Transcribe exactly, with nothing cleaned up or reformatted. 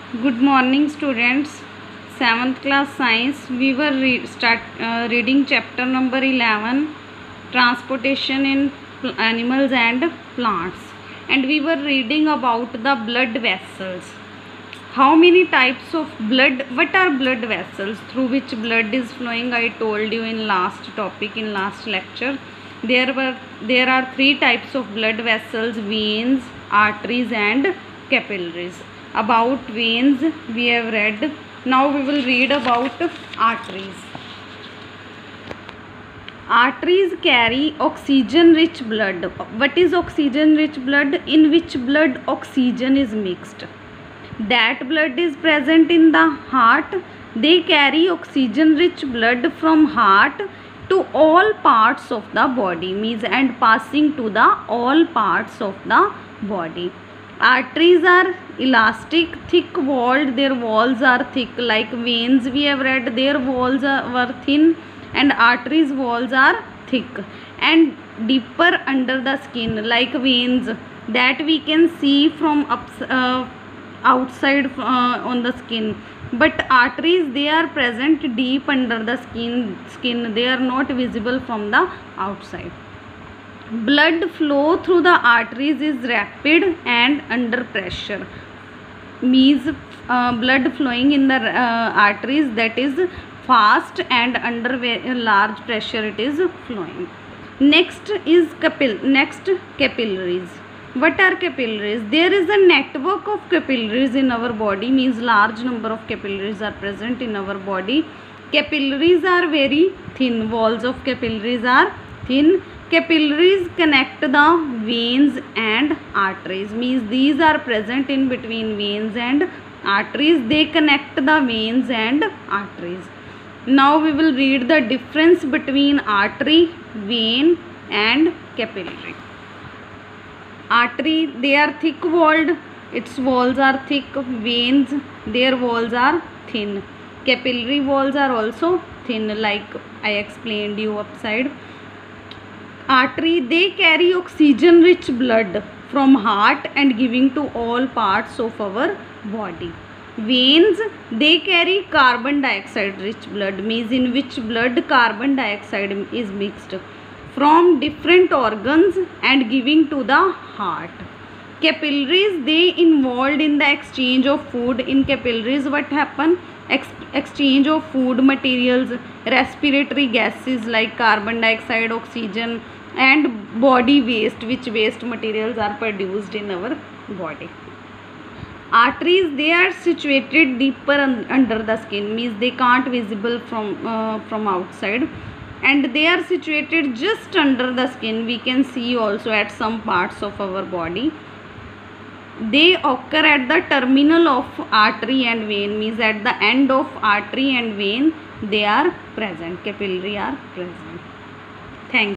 Good morning, students. Seventh class science. We were re- start uh, reading chapter number eleven, transportation in pl- animals and plants, and we were reading about the blood vessels. How many types of blood? What are blood vessels through which blood is flowing? I told you in last topic in last lecture. There were there are three types of blood vessels: veins, arteries, and capillaries. About veins we have read. Now we will read about arteries. Arteries carry oxygen rich blood. What is oxygen rich blood? In which blood oxygen is mixed. That blood is present in the heart. They carry oxygen rich blood from heart to all parts of the body, means and passing to the all parts of the body. Arteries are elastic, thick walled. Their walls are thick. Like veins we have read, their walls are, were thin, and arteries walls are thick and deeper under the skin. Like veins that we can see from up, uh, outside uh, on the skin, but arteries, they are present deep under the skin skin they are not visible from the outside. Blood flow through the arteries is rapid and under pressure, means uh, blood flowing in the uh, arteries, that is fast, and under very large pressure it is flowing. Next is capil next capillaries. What are capillaries? There is a network of capillaries in our body, means large number of capillaries are present in our body. Capillaries are very thin. Walls of capillaries are thin. Capillaries connect the veins and arteries, means these are present in between veins and arteries. They connect the veins and arteries. Now we will read the difference between artery, vein and capillary. Artery, they are thick walled, its walls are thick. Veins, their walls are thin. Capillary walls are also thin, like I explained you upside. Artery, they carry oxygen rich blood from heart and giving to all parts of our body. Veins, they carry carbon dioxide rich blood, means in which blood carbon dioxide is mixed from different organs and giving to the heart. Capillaries, they involved in the exchange of food. In capillaries what happen? Ex exchange of food materials, respiratory gases like carbon dioxide, oxygen, and body waste, which waste materials are produced in our body. Arteries, they are situated deeper un under the skin, means they can't visible from uh, from outside, and they are situated just under the skin. We can see also at some parts of our body. They occur at the terminal of artery and vein, means at the end of artery and vein they are present. Capillary are present. Thank you.